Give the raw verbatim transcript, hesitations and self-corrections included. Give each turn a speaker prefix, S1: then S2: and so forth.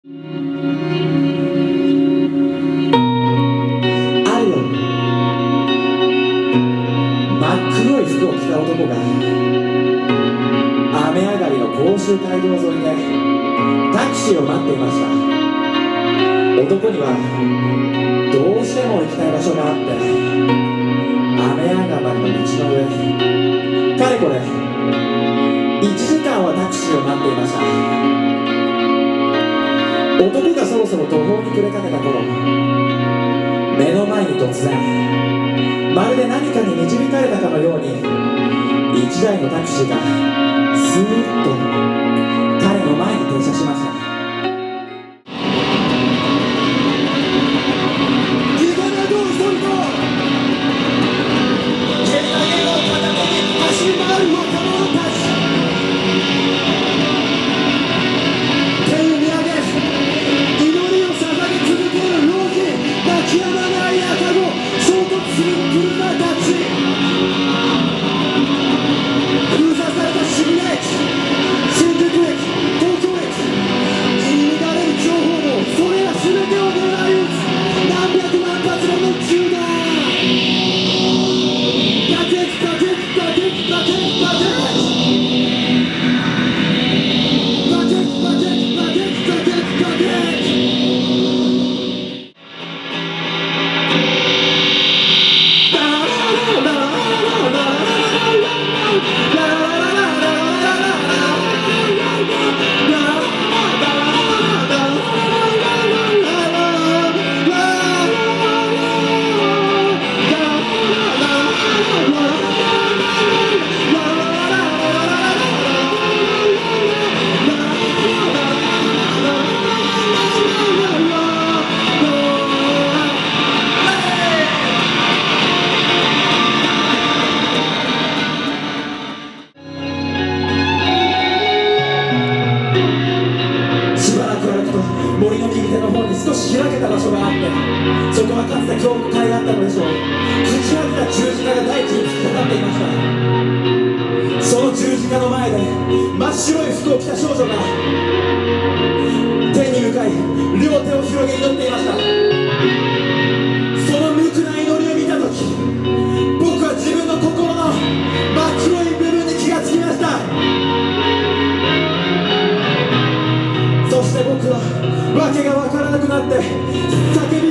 S1: あるよ、真っ黒い服を着た男が雨上がりの甲州街道沿いでタクシーを待っていました。男にはどうしても行きたい場所があって、雨上がりの道の上、かれこれいちじかんはタクシーを待っていました。男がそろそろ途方に暮れかけた頃、目の前に突然、まるで何かに導かれたかのように一台のタクシーがスーッと彼の前に停車しました。森の右手の方に少し開けた場所があって、そこはかつて教会があったのでしょう。朽ち果てた十字架が大地に突きかかっていました。その十字架の前で真っ白い服を着た少女が天に向かい両手を広げ祈っていました。その無垢な祈りを見た時、僕は自分の心の真っ黒い部分に気がつきました。そして僕は訳が分からなくなって叫び